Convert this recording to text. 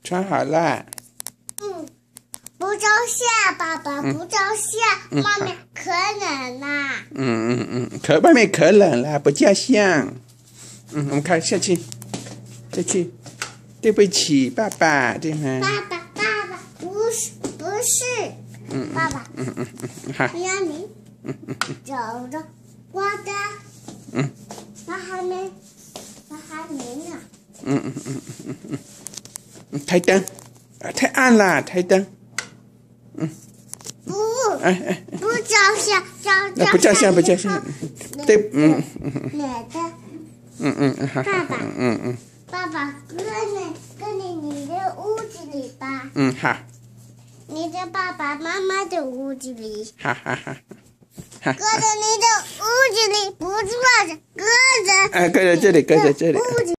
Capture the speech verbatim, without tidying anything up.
穿好了。 嗯，不照相，爸爸不照相， 嗯、 外面可冷啦。 嗯嗯嗯，可外面可冷了，不照相。嗯，我们看下去，下去。对不起，爸爸，对吗？ 爸爸，爸爸，不是，不是。 嗯， 爸爸。 嗯嗯嗯嗯，好。 不要你。 嗯嗯嗯。 走着，我的。 嗯。 我还没，我还没呢。 嗯嗯嗯嗯嗯嗯。台灯，啊，太暗了，台灯。嗯。 不。 哎哎。 不照相，照照。 不照相，不照相。对，嗯嗯嗯。 哪的？ 嗯嗯，好。 爸爸。 嗯嗯。 爸爸，跟你跟你你的屋子里吧。 嗯，好。 你的爸爸妈妈的屋子里。 好好好。 搁在你的屋子里，不是搁着，搁着。 哎，搁在这里，搁在这里。